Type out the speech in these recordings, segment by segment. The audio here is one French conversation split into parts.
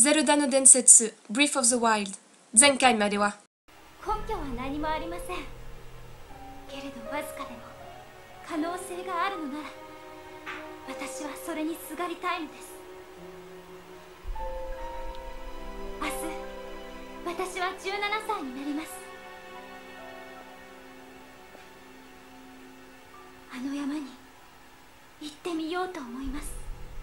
ゼルダの伝説 Breath of the Wild 前回までは根拠は何もありませんけれどわずかでも可能性があるのなら私はそれにすがりたいのです。明日私は17歳になります。あの山に行ってみようと思います。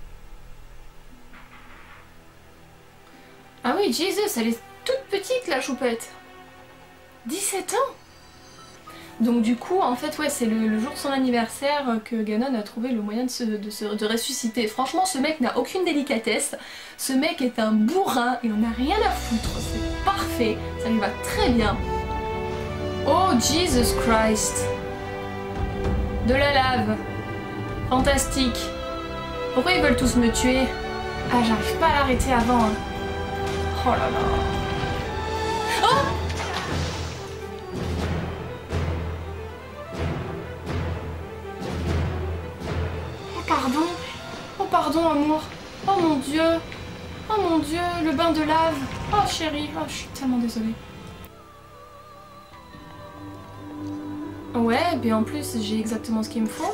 Ah oui, Jesus, elle est toute petite la choupette. 17 ans. Donc du coup, en fait, ouais, c'est le jour de son anniversaire que Ganon a trouvé le moyen de ressusciter. Franchement, ce mec n'a aucune délicatesse. Ce mec est un bourrin, il en a rien à foutre. C'est parfait, ça lui va très bien. Oh, Jesus Christ. De la lave. Fantastique. Pourquoi ils veulent tous me tuer? Ah, j'arrive pas à l'arrêter avant. Hein. Oh là là. Oh! Pardon. Oh pardon amour. Oh mon dieu. Oh mon dieu, le bain de lave. Oh chérie. Oh, je suis tellement désolée. Ouais, et en plus j'ai exactement ce qu'il me faut.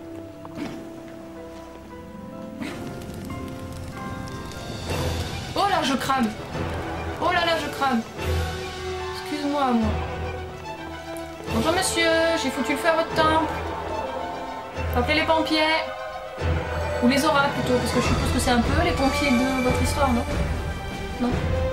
Oh là, je crame. Oh là là, je crame. Excuse-moi, amour. Bonjour monsieur, j'ai foutu le feu à votre temple. Appelez les pompiers. Ou les auras plutôt, parce que je suppose que c'est un peu les pompiers de votre histoire, non? Non.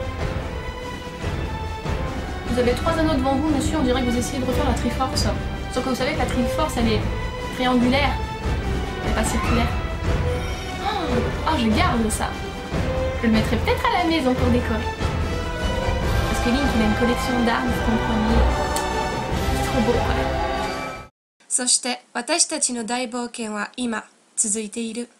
Vous avez 3 anneaux devant vous, monsieur, on dirait que vous essayez de refaire la Triforce. Sauf que vous savez que la Triforce, elle est triangulaire. Elle n'est pas circulaire. Oh, je garde ça. Je le mettrai peut-être à la maison pour décorer. Parce que Link, il a une collection d'armes, vous comprenez. C'est trop beau, quoi. そして私たちの大冒険は今続いている。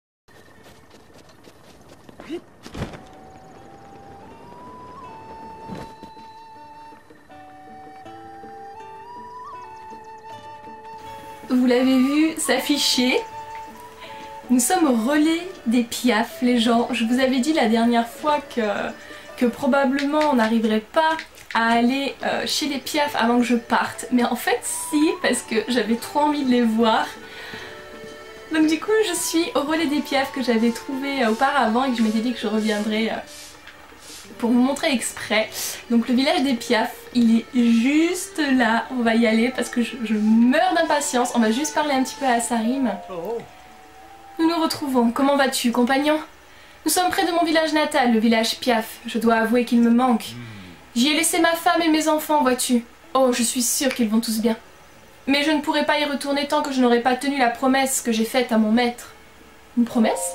Vous l'avez vu s'afficher. Nous sommes au relais des Piaf, les gens. Je vous avais dit la dernière fois que probablement on n'arriverait pas à aller chez les Piaf avant que je parte. Mais en fait si, parce que j'avais trop envie de les voir. Donc du coup je suis au relais des Piaf que j'avais trouvé auparavant et que je m'étais dit que je reviendrais pour vous montrer exprès. Donc le village des Piaf, il est juste là. On va y aller parce que je meurs d'impatience. On va juste parler un petit peu à Sarim. Nous nous retrouvons. Comment vas-tu, compagnon? Nous sommes près de mon village natal, le village Piaf. Je dois avouer qu'il me manque. J'y ai laissé ma femme et mes enfants, vois-tu. Oh, je suis sûre qu'ils vont tous bien. Mais je ne pourrai pas y retourner tant que je n'aurai pas tenu la promesse que j'ai faite à mon maître. Une promesse?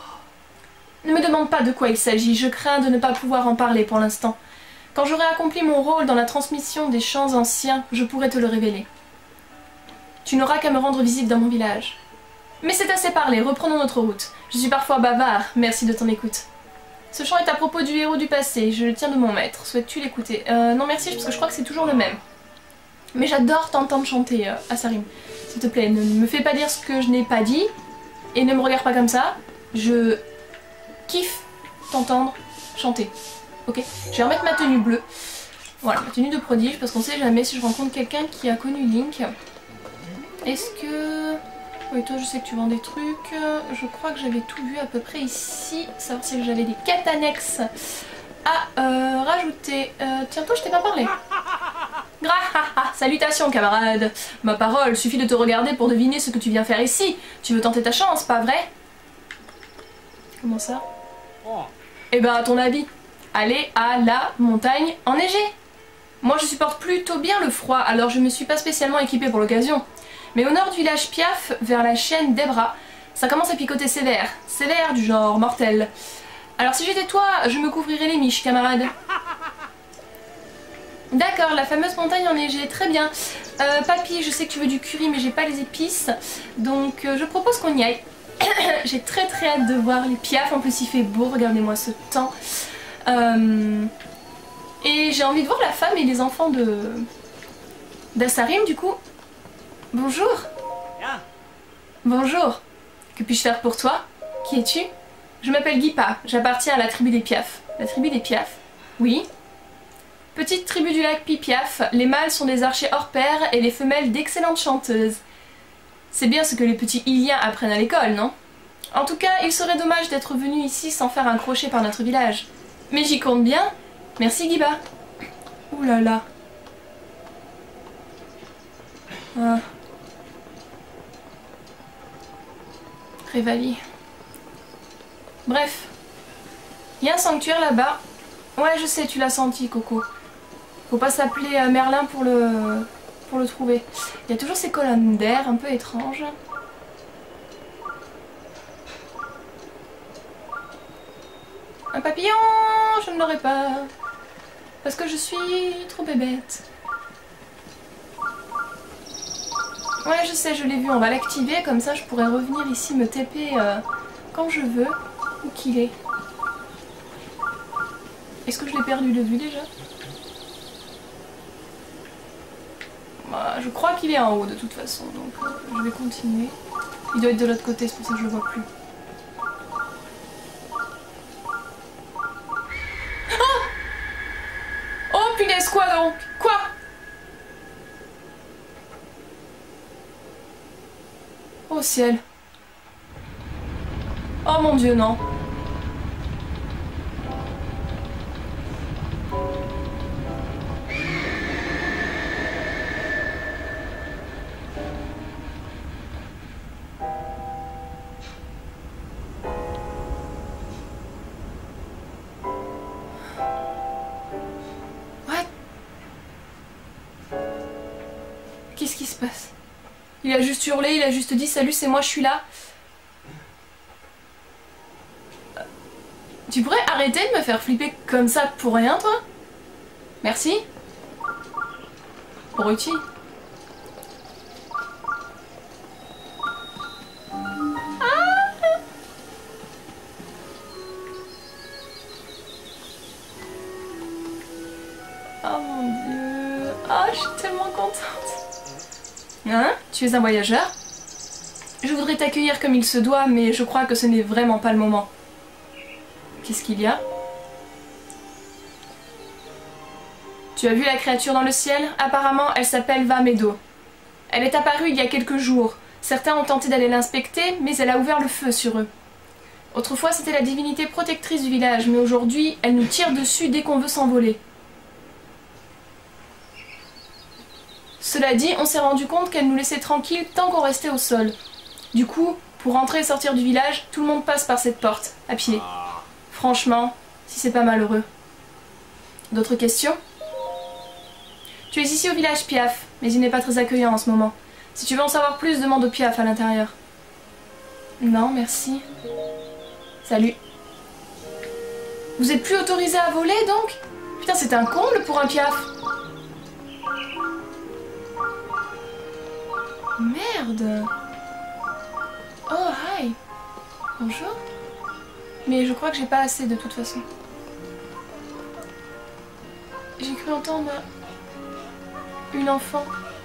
Ne me demande pas de quoi il s'agit, je crains de ne pas pouvoir en parler pour l'instant. Quand j'aurai accompli mon rôle dans la transmission des chants anciens, je pourrai te le révéler. Tu n'auras qu'à me rendre visite dans mon village. Mais c'est assez parlé, reprenons notre route. Je suis parfois bavard, merci de ton écoute. Ce chant est à propos du héros du passé, je le tiens de mon maître. Souhaites-tu l'écouter? Non merci, parce que je crois que c'est toujours le même. Mais j'adore t'entendre chanter, Asarim. S'il te plaît, ne me fais pas dire ce que je n'ai pas dit, et ne me regarde pas comme ça. Je kiffe t'entendre chanter. Ok? Je vais remettre ma tenue bleue. Voilà, ma tenue de prodige, parce qu'on sait jamais si je rencontre quelqu'un qui a connu Link. Est-ce que... Oui, toi je sais que tu vends des trucs. Je crois que j'avais tout vu à peu près ici. Savoir si j'avais des quêtes annexes à rajouter. Tiens, toi je t'ai pas parlé. Salutations camarade. Ma parole, suffit de te regarder pour deviner ce que tu viens faire ici. Tu veux tenter ta chance, pas vrai? Comment ça? Eh ben à ton avis, aller à la montagne enneigée. Moi je supporte plutôt bien le froid, alors je me suis pas spécialement équipée pour l'occasion. Mais au nord du village Piaf, vers la chaîne d'Ebra, ça commence à picoter sévère. Sévère du genre mortel. Alors si j'étais toi, je me couvrirais les miches, camarade. D'accord, la fameuse montagne enneigée, très bien. Papy, je sais que tu veux du curry, mais j'ai pas les épices. Donc je propose qu'on y aille. J'ai très hâte de voir les Piaf, en plus il fait beau, regardez-moi ce temps. Et j'ai envie de voir la femme et les enfants d'Asarim du coup. Bonjour. Bonjour. Que puis-je faire pour toi? Qui es-tu? Je m'appelle Guipa, j'appartiens à la tribu des Piaf. La tribu des Piaf? Oui. Petite tribu du lac Pipiaf, les mâles sont des archers hors pair et les femelles d'excellentes chanteuses. C'est bien ce que les petits Iliens apprennent à l'école, non? En tout cas, il serait dommage d'être venu ici sans faire un crochet par notre village. Mais j'y compte bien. Merci Guiba. Ouh là là. Ah. Révali. Bref. Il y a un sanctuaire là-bas. Ouais, je sais, tu l'as senti, Coco. Faut pas s'appeler Merlin pour le trouver. Il y a toujours ces colonnes d'air un peu étranges. Un papillon, je ne l'aurai pas. Parce que je suis trop bébête. Ouais, je sais, je l'ai vu. On va l'activer. Comme ça, je pourrais revenir ici me TP quand je veux. Où qu'il est. Est-ce que je l'ai perdu de vue déjà? Bah, je crois qu'il est en haut de toute façon. Donc je vais continuer. Il doit être de l'autre côté, c'est pour ça que je le vois plus. Oh punaise, quoi donc? Quoi? Oh ciel. Oh mon dieu, non. Qu'est-ce qui se passe? Il a juste hurlé, il a juste dit salut, c'est moi, je suis là. Tu pourrais arrêter de me faire flipper comme ça pour rien, toi? Merci. Abruti. Oh mon dieu. Oh, je suis tellement contente. Hein? Tu es un voyageur? Je voudrais t'accueillir comme il se doit, mais je crois que ce n'est vraiment pas le moment. Qu'est-ce qu'il y a? Tu as vu la créature dans le ciel? Apparemment, elle s'appelle Vamedo. Elle est apparue il y a quelques jours. Certains ont tenté d'aller l'inspecter, mais elle a ouvert le feu sur eux. Autrefois, c'était la divinité protectrice du village, mais aujourd'hui, elle nous tire dessus dès qu'on veut s'envoler. Cela dit, on s'est rendu compte qu'elle nous laissait tranquilles tant qu'on restait au sol. Du coup, pour entrer et sortir du village, tout le monde passe par cette porte, à pied. Franchement, si c'est pas malheureux. D'autres questions? Tu es ici au village Piaf, mais il n'est pas très accueillant en ce moment. Si tu veux en savoir plus, demande au Piaf à l'intérieur. Non, merci. Salut. Vous êtes plus autorisé à voler, donc? Putain, c'est un comble pour un Piaf. Merde. Oh, hi. Bonjour. Mais je crois que j'ai pas assez de toute façon. J'ai cru entendre une enfant.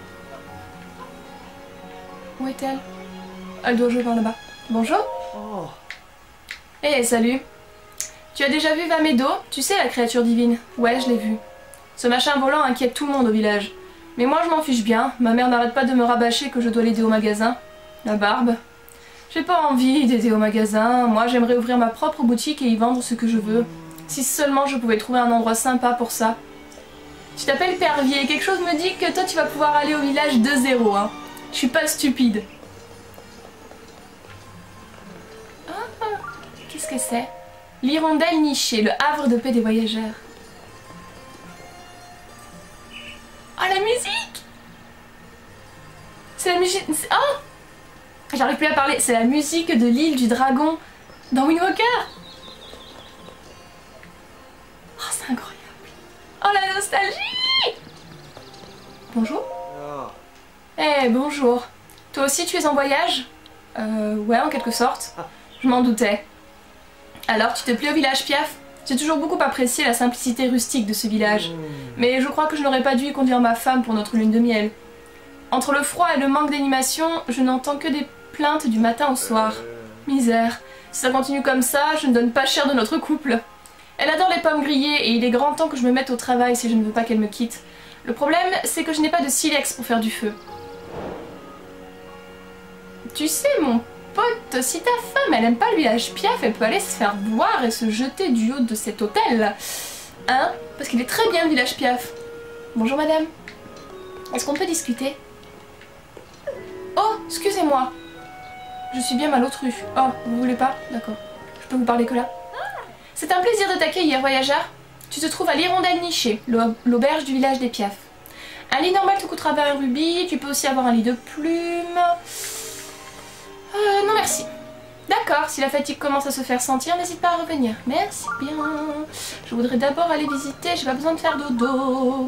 Où est-elle? Elle doit jouer par là-bas. Bonjour. Oh. Eh, salut. Tu as déjà vu Vamedo? Tu sais, la créature divine? Ouais, je l'ai vue. Ce machin volant inquiète tout le monde au village. Mais moi je m'en fiche bien, ma mère n'arrête pas de me rabâcher que je dois l'aider au magasin. La barbe. J'ai pas envie d'aider au magasin, moi j'aimerais ouvrir ma propre boutique et y vendre ce que je veux. Si seulement je pouvais trouver un endroit sympa pour ça. Tu t'appelles Pervier, quelque chose me dit que toi tu vas pouvoir aller au village de zéro, hein. Je suis pas stupide. Ah, qu'est-ce que c'est? L'hirondelle nichée, le havre de paix des voyageurs. Oh, la musique! C'est la musique... Oh! J'arrive plus à parler. C'est la musique de l'île du dragon dans Wind Walker. Oh, c'est incroyable. Oh, la nostalgie! Bonjour. Eh, bonjour. Toi aussi, tu es en voyage? Ouais, en quelque sorte. Je m'en doutais. Alors, tu te plais au village Piaf? J'ai toujours beaucoup apprécié la simplicité rustique de ce village. Mais je crois que je n'aurais pas dû y conduire ma femme pour notre lune de miel. Entre le froid et le manque d'animation, je n'entends que des plaintes du matin au soir. Misère. Si ça continue comme ça, je ne donne pas cher de notre couple. Elle adore les pommes grillées et il est grand temps que je me mette au travail si je ne veux pas qu'elle me quitte. Le problème, c'est que je n'ai pas de silex pour faire du feu. Tu sais, mon pote, si ta femme, elle aime pas le village Piaf, elle peut aller se faire boire et se jeter du haut de cet hôtel. Hein? Parce qu'il est très bien le village Piaf. Bonjour madame. Est-ce qu'on peut discuter? Oh, excusez-moi. Je suis bien malotru. Oh, vous voulez pas? D'accord. Je peux vous parler que là? C'est un plaisir de t'accueillir, voyageur. Tu te trouves à l'Hirondelle Nichée, l'auberge du village des Piaf. Un lit normal te coûtera 20 rubis, tu peux aussi avoir un lit de plumes. Non merci. D'accord, si la fatigue commence à se faire sentir, n'hésite pas à revenir. Merci bien. Je voudrais d'abord aller visiter, j'ai pas besoin de faire dodo.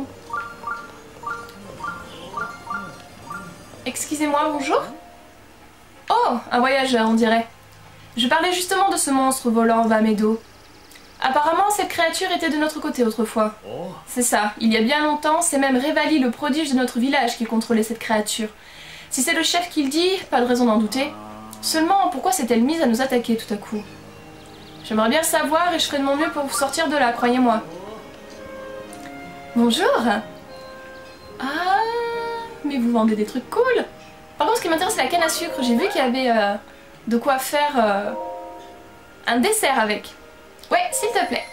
Excusez-moi, bonjour? Oh, un voyageur, on dirait. Je parlais justement de ce monstre volant au bas méadow. Apparemment, cette créature était de notre côté autrefois. C'est ça, il y a bien longtemps, c'est même Révali, le prodige de notre village, qui contrôlait cette créature. Si c'est le chef qui le dit, pas de raison d'en douter. Seulement, pourquoi s'est-elle mise à nous attaquer tout à coup? J'aimerais bien le savoir et je ferai de mon mieux pour vous sortir de là, croyez-moi. Bonjour. Ah, mais vous vendez des trucs cool. Par contre, ce qui m'intéresse, c'est la canne à sucre. J'ai vu qu'il y avait de quoi faire un dessert avec. Ouais, s'il te plaît.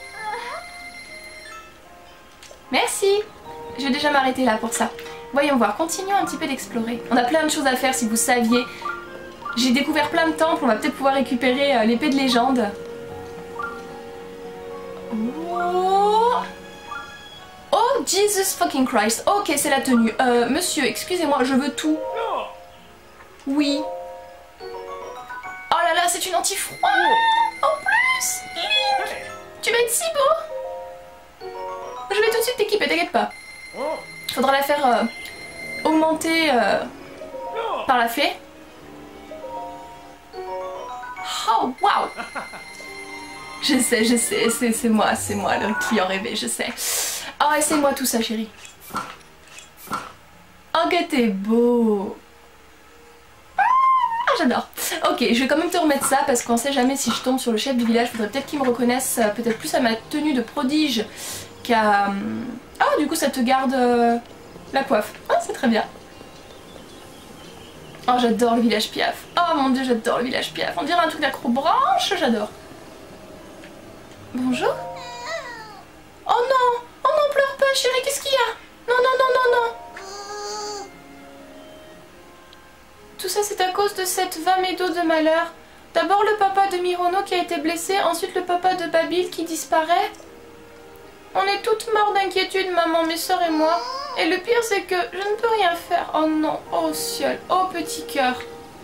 Merci. Je vais déjà m'arrêter là pour ça. Voyons voir, continuons un petit peu d'explorer. On a plein de choses à faire si vous saviez. J'ai découvert plein de temples, on va peut-être pouvoir récupérer l'épée de légende. Oh, oh Jesus fucking Christ. Ok, c'est la tenue. Monsieur, excusez-moi, je veux tout. Oui. Oh là là, c'est une anti-froid. En plus, Link, tu vas être si beau. Je vais tout de suite t'équiper, t'inquiète pas. Faudra la faire augmenter par la fée. Oh, waouh! Je sais, c'est moi, le client rêvé, je sais. Oh, essaye-moi tout ça, chérie. Oh, que t'es beau! Ah, j'adore. Ok, je vais quand même te remettre ça parce qu'on sait jamais si je tombe sur le chef du village. Faudrait peut-être qu'il me reconnaisse, peut-être plus à ma tenue de prodige qu'à... Ah, du coup, ça te garde la coiffe. Ah, c'est très bien. Oh, j'adore le village Piaf. Oh mon dieu, j'adore le village Piaf. On dirait un truc d'acrobranche, j'adore. Bonjour. Oh non. Oh non, pleure pas, chérie, qu'est-ce qu'il y a? Non, non, non, non, non. Tout ça, c'est à cause de cette va méadow de malheur. D'abord le papa de Mirono qui a été blessé, ensuite le papa de Babil qui disparaît. On est toutes mortes d'inquiétude, maman, mes soeurs et moi. Et le pire, c'est que je ne peux rien faire. Oh non, oh ciel, oh petit cœur.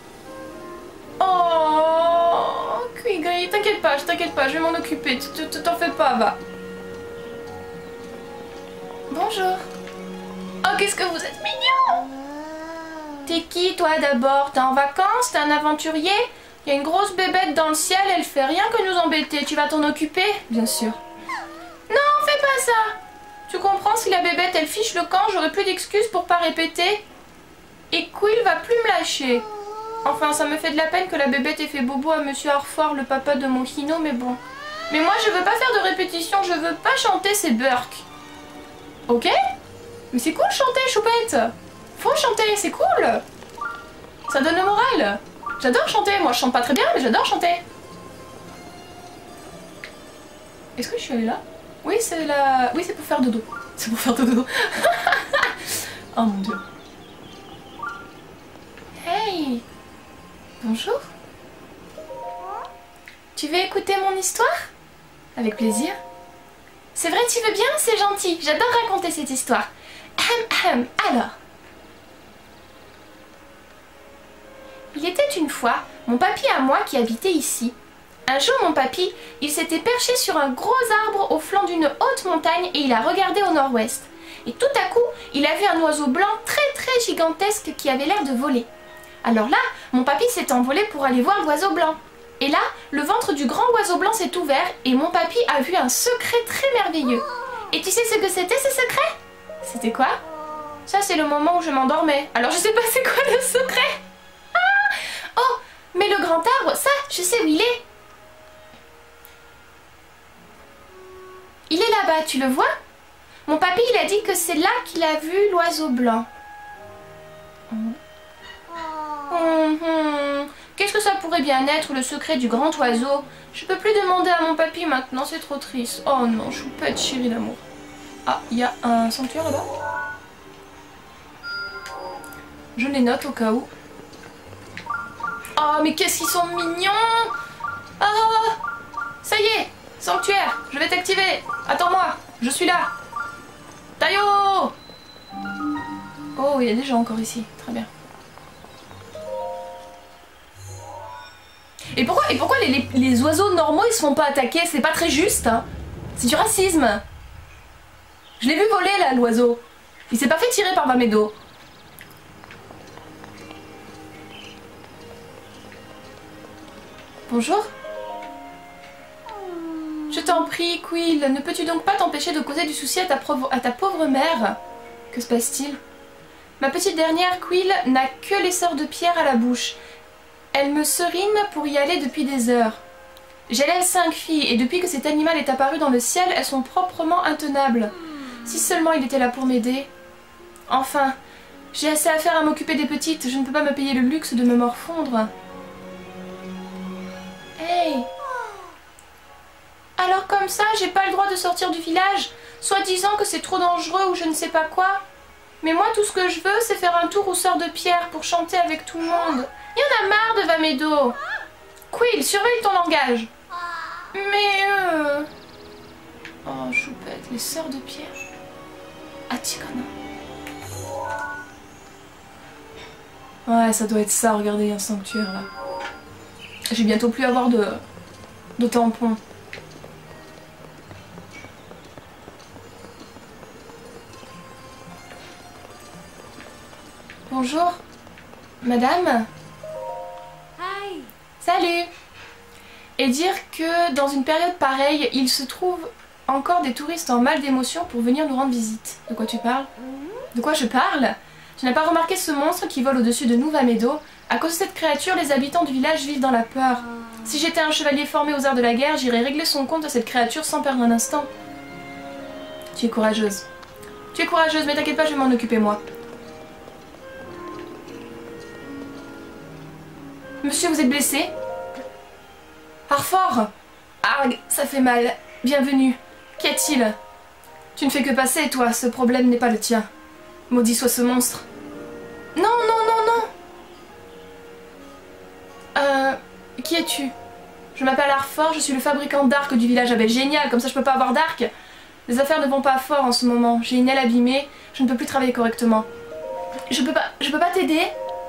Oh, Quigri, t'inquiète pas, je vais m'en occuper. T'en fais pas, va. Bonjour. Oh, qu'est-ce que vous êtes mignon. T'es qui, toi, d'abord? T'es en vacances? T'es un aventurier? Il y a une grosse bébête dans le ciel, elle fait rien que nous embêter. Tu vas t'en occuper? Bien sûr. Non, fais pas ça. Tu comprends, si la bébête elle fiche le camp, j'aurai plus d'excuses pour pas répéter. Et Quill va plus me lâcher. Enfin, ça me fait de la peine que la bébête ait fait bobo à Monsieur Harfort, le papa de mon Hino, mais bon. Mais moi, je veux pas faire de répétition, je veux pas chanter ces burks. Ok? Mais c'est cool chanter, choupette. Faut chanter, c'est cool. Ça donne le moral. J'adore chanter, moi je chante pas très bien, mais j'adore chanter. Est-ce que je suis allée là? Oui, c'est la... Oui, c'est pour faire dodo. C'est pour faire dodo. Oh mon dieu. Hey. Bonjour. Tu veux écouter mon histoire? Avec plaisir. C'est vrai, tu veux bien? C'est gentil. J'adore raconter cette histoire. Alors. Il était une fois mon papy à moi qui habitait ici. Un jour, mon papy, il s'était perché sur un gros arbre au flanc d'une haute montagne et il a regardé au nord-ouest. Et tout à coup, il a vu un oiseau blanc très gigantesque qui avait l'air de voler. Alors là, mon papy s'est envolé pour aller voir l'oiseau blanc. Et là, le ventre du grand oiseau blanc s'est ouvert et mon papy a vu un secret très merveilleux. Et tu sais ce que c'était, ce secret? C'était quoi? Ça, c'est le moment où je m'endormais. Alors je sais pas c'est quoi le secret. Ah! Oh, mais le grand arbre, ça, je sais où il est. Il est là-bas, tu le vois? Mon papy, il a dit que c'est là qu'il a vu l'oiseau blanc. Qu'est-ce que ça pourrait bien être, le secret du grand oiseau? Je peux plus demander à mon papy maintenant, c'est trop triste. Oh non, choupette chérie d'amour. Ah, il y a un sanctuaire là-bas. Je les note au cas où. Oh, mais qu'est-ce qu'ils sont mignons! Ah, ça y est, sanctuaire, je vais t'activer. Attends-moi, je suis là. Tayo! Oh, il y a des gens encore ici, très bien. Et pourquoi les oiseaux normaux ils se font pas attaquer? C'est pas très juste, hein. C'est du racisme. Je l'ai vu voler là, l'oiseau. Il s'est pas fait tirer par Vamedo. Bonjour. Je t'en prie, Quill, ne peux-tu donc pas t'empêcher de causer du souci à ta pauvre mère? Que se passe-t-il? Ma petite dernière, Quill, n'a que les sorts de pierre à la bouche. Elle me serine pour y aller depuis des heures. J'élève 5 filles, et depuis que cet animal est apparu dans le ciel, elles sont proprement intenables. Si seulement il était là pour m'aider. Enfin, j'ai assez à faire à m'occuper des petites, je ne peux pas me payer le luxe de me morfondre. Hey! Alors comme ça, j'ai pas le droit de sortir du village, soi-disant que c'est trop dangereux ou je ne sais pas quoi. Mais moi, tout ce que je veux, c'est faire un tour aux sœurs de pierre pour chanter avec tout le monde. Il y en a marre de Vamedo. Quill, surveille ton langage. Mais oh, choupette, les sœurs de pierre. Atikana. Ouais, ça doit être ça, regardez, il y a un sanctuaire là. J'ai bientôt plus avoir de tampons. Bonjour, madame. Hi. Salut. Et dire que dans une période pareille, il se trouve encore des touristes en mal d'émotion pour venir nous rendre visite. De quoi tu parles? De quoi je parle? Tu n'as pas remarqué ce monstre qui vole au-dessus de nous, Vamedo? À cause de cette créature, les habitants du village vivent dans la peur. Si j'étais un chevalier formé aux arts de la guerre, j'irais régler son compte à cette créature sans perdre un instant. Tu es courageuse. Tu es courageuse, mais t'inquiète pas, je vais m'en occuper moi. Monsieur, vous êtes blessé? Arfort! Arg, ça fait mal. Bienvenue. Qu'y a-t-il? Tu ne fais que passer, toi, ce problème n'est pas le tien. Maudit soit ce monstre. Non, non, non, non! Qui es-tu? Je m'appelle Arfort, je suis le fabricant d'arcs du village Abel. Génial, comme ça je peux pas avoir d'arc. Les affaires ne vont pas fort en ce moment. J'ai une aile abîmée, je ne peux plus travailler correctement. Je peux pas t'aider?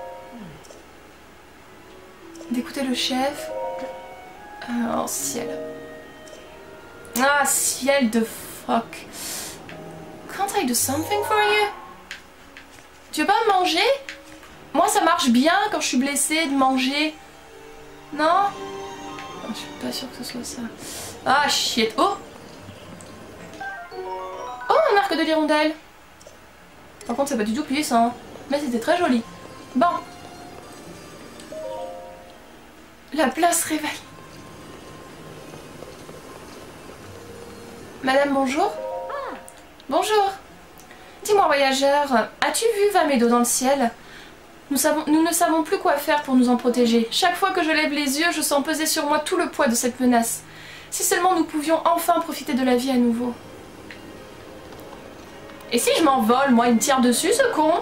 D'écouter le chef. Oh, ciel. Ah, ciel de fuck. Can't I do something for you? Tu veux pas manger? Moi, ça marche bien quand je suis blessée de manger. Non? Je suis pas sûre que ce soit ça. Ah, shit. Oh! Oh, un arc de l'hirondelle. Par contre, c'est pas du tout puissant. Mais c'était très joli. Bon. La place réveille. Madame, bonjour. Bonjour. Dis-moi, voyageur, as-tu vu Vamedo dans le ciel? Nous ne savons plus quoi faire pour nous en protéger. Chaque fois que je lève les yeux, je sens peser sur moi tout le poids de cette menace. Si seulement nous pouvions enfin profiter de la vie à nouveau. Et si je m'envole, moi, il me tire dessus, ce con?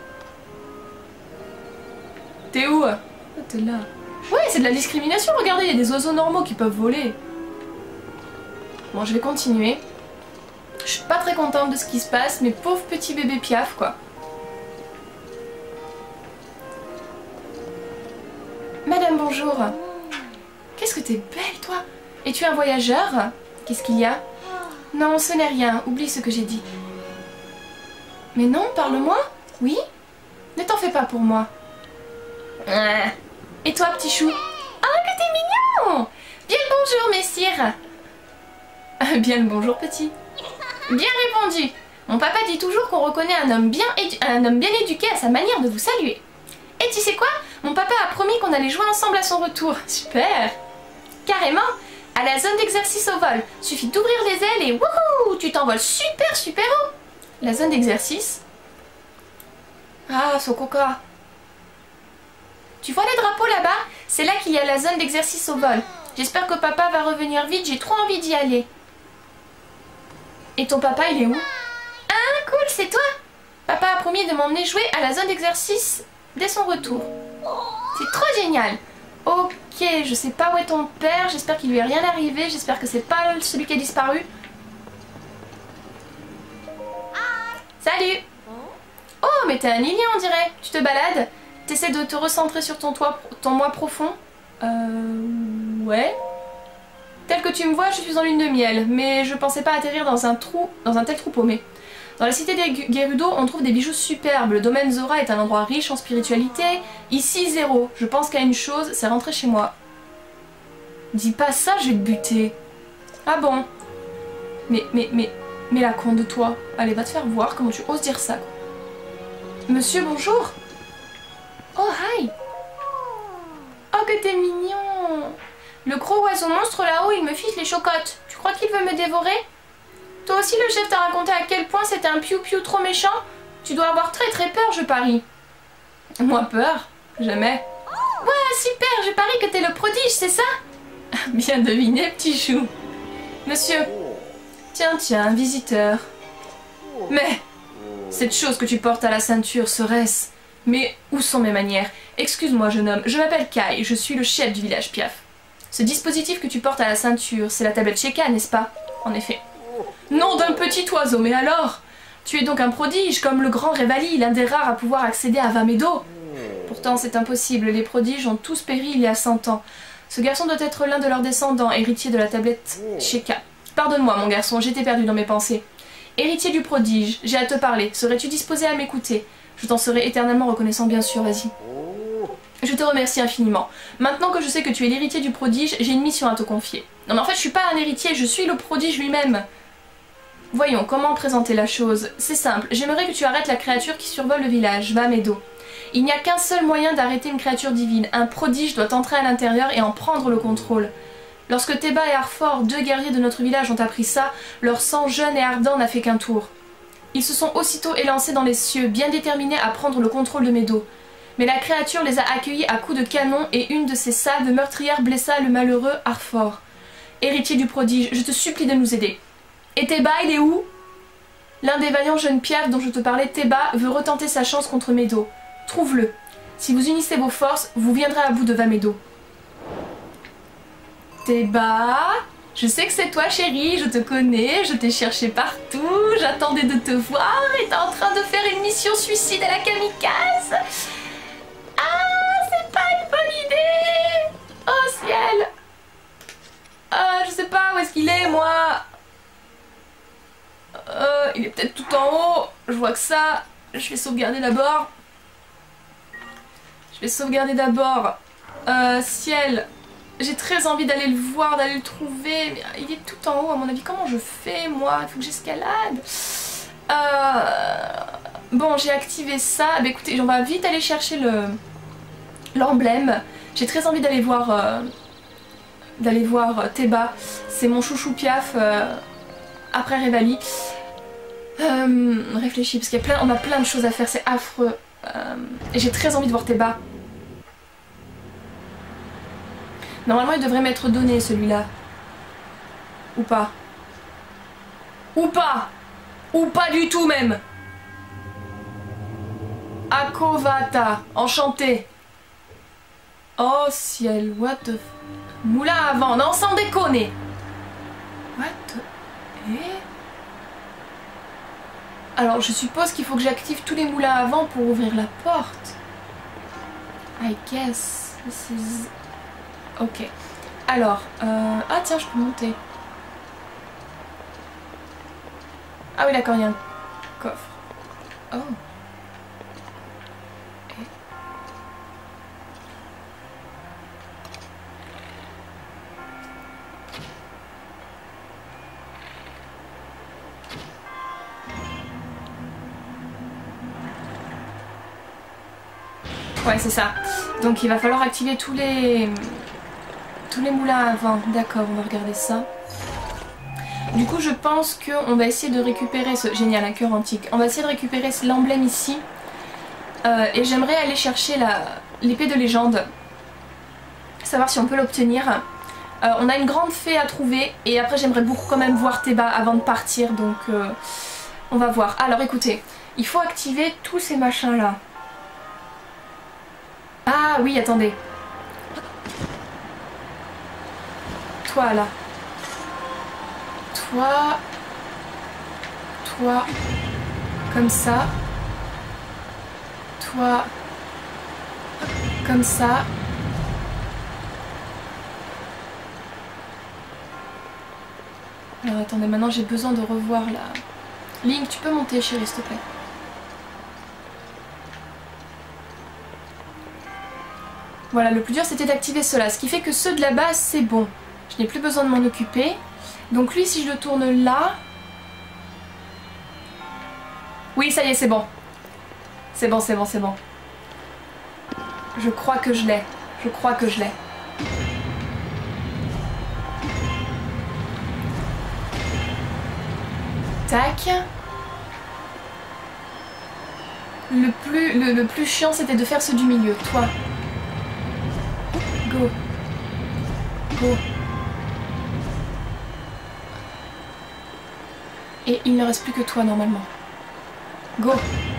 T'es où? Oh, t'es là. Ouais, c'est de la discrimination, regardez, il y a des oiseaux normaux qui peuvent voler. Bon, je vais continuer. Je suis pas très contente de ce qui se passe, mais pauvre petit bébé Piaf, quoi. Madame, bonjour. Qu'est-ce que t'es belle, toi? Es-tu un voyageur? Qu'est-ce qu'il y a? Non, ce n'est rien, oublie ce que j'ai dit. Mais non, parle-moi. Oui? Ne t'en fais pas pour moi. Et toi, petit chou? Oh, que t'es mignon! Bien le bonjour, messire. Bien le bonjour, petit. Bien répondu. Mon papa dit toujours qu'on reconnaît un homme bien éduqué à sa manière de vous saluer. Et tu sais quoi? Mon papa a promis qu'on allait jouer ensemble à son retour. Super! Carrément! à la zone d'exercice au vol. Suffit d'ouvrir les ailes et wouhou, tu t'envoles super super haut. La zone d'exercice? Ah, Sokoka. Tu vois les drapeaux là-bas? C'est là qu'il y a la zone d'exercice au vol. J'espère que papa va revenir vite, j'ai trop envie d'y aller. Et ton papa, il est où? Ah, cool, c'est toi? Papa a promis de m'emmener jouer à la zone d'exercice dès son retour. C'est trop génial. Ok, je sais pas où est ton père, j'espère qu'il lui est rien arrivé, j'espère que c'est pas celui qui a disparu. Salut! Oh, mais t'es un lily on dirait. Tu te balades? T'essaies de te recentrer sur ton moi profond? Ouais. Tel que tu me vois, je suis en lune de miel, mais je pensais pas atterrir dans un tel trou paumé. Dans la cité des Gerudo, on trouve des bijoux superbes. Le domaine Zora est un endroit riche en spiritualité. Ici, zéro. Je pense qu'à une chose, c'est rentrer chez moi. Dis pas ça, je vais te buter. Ah bon? Mais la con de toi. Allez, va te faire voir, comment tu oses dire ça, quoi. Monsieur, bonjour. Oh, hi. Oh, que t'es mignon. Le gros oiseau monstre là-haut, il me fiche les chocottes. Tu crois qu'il veut me dévorer? Toi aussi, le chef t'a raconté à quel point c'était un piou-piou trop méchant? Tu dois avoir très très peur, je parie. Moi, peur? Jamais. Ouais, super, je parie que t'es le prodige, c'est ça? Bien deviné, petit chou. Monsieur. Tiens, un visiteur. Mais, cette chose que tu portes à la ceinture, serait-ce? Mais où sont mes manières? Excuse-moi, jeune homme, je m'appelle Kai, je suis le chef du village Piaf. Ce dispositif que tu portes à la ceinture, c'est la tablette Sheka, n'est-ce pas? En effet. Nom d'un petit oiseau, mais alors? Tu es donc un prodige, comme le grand Revali, l'un des rares à pouvoir accéder à Vamedo. Pourtant, c'est impossible, les prodiges ont tous péri il y a 100 ans. Ce garçon doit être l'un de leurs descendants, héritier de la tablette Sheka. Pardonne-moi, mon garçon, j'étais perdu dans mes pensées. Héritier du prodige, j'ai à te parler. Serais-tu disposé à m'écouter? Je t'en serai éternellement reconnaissant, bien sûr, vas-y. Je te remercie infiniment. Maintenant que je sais que tu es l'héritier du prodige, j'ai une mission à te confier. Non mais en fait, je suis pas un héritier, je suis le prodige lui-même. Voyons, comment présenter la chose? C'est simple, j'aimerais que tu arrêtes la créature qui survole le village, Vamedo. Il n'y a qu'un seul moyen d'arrêter une créature divine. Un prodige doit entrer à l'intérieur et en prendre le contrôle. Lorsque Teba et Arfor, deux guerriers de notre village, ont appris ça, leur sang jeune et ardent n'a fait qu'un tour. Ils se sont aussitôt élancés dans les cieux, bien déterminés à prendre le contrôle de Medo. Mais la créature les a accueillis à coups de canon et une de ses salves meurtrières blessa le malheureux Arfor. Héritier du prodige, je te supplie de nous aider. Et Teba, il est où? L'un des vaillants jeunes Piaf dont je te parlais, Teba, veut retenter sa chance contre Medo. Trouve-le. Si vous unissez vos forces, vous viendrez à bout de Vamedo. Teba, je sais que c'est toi chérie, je te connais, je t'ai cherché partout, j'attendais de te voir et t'es en train de faire une mission suicide à la kamikaze. Ah, c'est pas une bonne idée. Oh ciel. Ah, je sais pas où est-ce qu'il est, moi. Il est peut-être tout en haut, je vois que ça. Je vais sauvegarder d'abord. Ciel. J'ai très envie d'aller le voir, d'aller le trouver, mais il est tout en haut à mon avis. Comment je fais moi? Il faut que j'escalade. Bon, j'ai activé ça. Bah écoutez, on va vite aller chercher l'emblème. J'ai très envie d'aller voir Teba. C'est mon chouchou Piaf après Revali. Réfléchis, parce qu'on a plein de choses à faire, c'est affreux. Et j'ai très envie de voir Teba. Normalement, il devrait m'être donné, celui-là. Ou pas. Ou pas. Ou pas du tout, même. Akovata. Enchanté. Oh, ciel. What the... Moulin à vent. Non, sans déconner. What the... Alors, je suppose qu'il faut que j'active tous les moulins à vent pour ouvrir la porte. I guess this is... Ok. Alors, ah tiens, je peux monter. Ah oui, d'accord, il y a un coffre. Oh. Ouais, c'est ça. Donc il va falloir activer tous les tous les moulins à vent. D'accord, on va regarder ça. Du coup, je pense qu'on va essayer de récupérer ce... Génial, un cœur antique. On va essayer de récupérer l'emblème ici. Et j'aimerais aller chercher l'épée de légende. Savoir si on peut l'obtenir. On a une grande fée à trouver. Et après, j'aimerais beaucoup quand même voir Théba avant de partir. Donc, on va voir. Alors, écoutez. Il faut activer tous ces machins-là. Ah oui, attendez. Toi, là. Toi. Comme ça. Toi. Comme ça. Alors attendez, maintenant j'ai besoin de revoir la... Link, tu peux monter chérie s'il te plaît. Voilà, le plus dur c'était d'activer cela, ce qui fait que ceux de la base c'est bon. Je n'ai plus besoin de m'en occuper. Donc lui si je le tourne là... Oui ça y est c'est bon. C'est bon, c'est bon, c'est bon. Je crois que je l'ai. Je crois que je l'ai. Tac. Le plus chiant c'était de faire ceux du milieu. Toi. Go. Go. Et il ne reste plus que toi normalement. Go.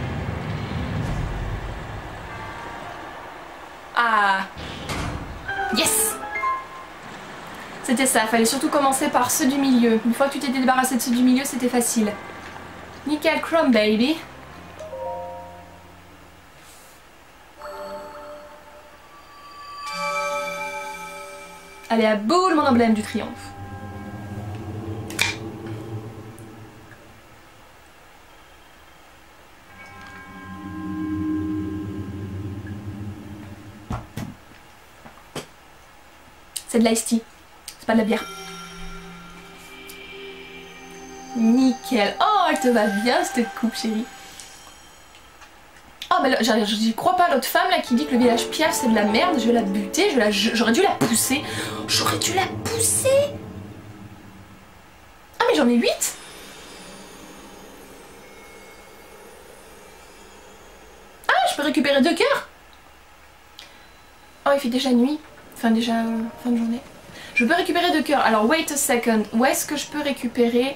Ah. Yes. C'était ça, fallait surtout commencer par ceux du milieu. Une fois que tu t'étais débarrassé de ceux du milieu, c'était facile. Nickel Chrome baby. Allez à boule mon emblème du triomphe. C'est de l'ice tea, c'est pas de la bière. Nickel. Oh, elle te va bien cette coupe chérie. Oh mais j'y crois pas, l'autre femme là qui dit que le village Piaf c'est de la merde, je vais la buter, j'aurais dû la pousser. J'aurais dû la pousser. Ah mais j'en ai 8. Ah je peux récupérer 2 cœurs. Oh il fait déjà nuit. Enfin déjà fin de journée. Je peux récupérer 2 cœurs. Alors wait a second. Où est-ce que je peux récupérer?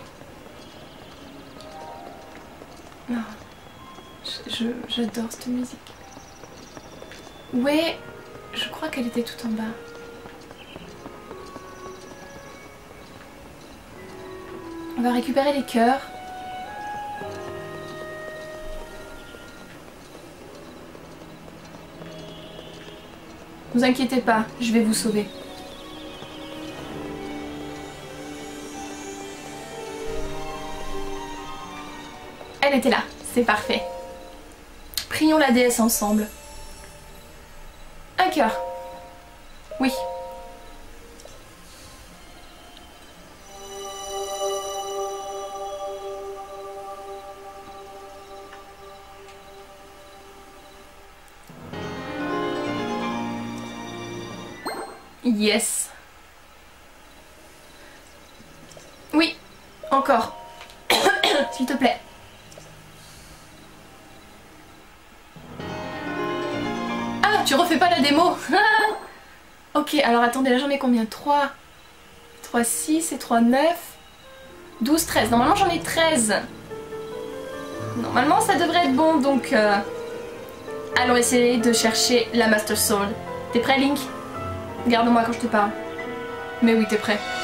Non. J'adore cette musique. Ouais. Je crois qu'elle était tout en bas. On va récupérer les cœurs. Ne vous inquiétez pas, je vais vous sauver. Elle était là, c'est parfait. Prions la déesse ensemble. Un cœur. Oui. Yes. Oui, encore. S'il te plaît. Ah, tu refais pas la démo. Ok, alors attendez, là j'en ai combien? 3, 6 et 3, 9, 12, 13. Normalement j'en ai 13. Normalement ça devrait être bon, donc... allons essayer de chercher la Master Sword. T'es prêt, Link? Regarde-moi quand je te parle. Mais oui, t'es prêt.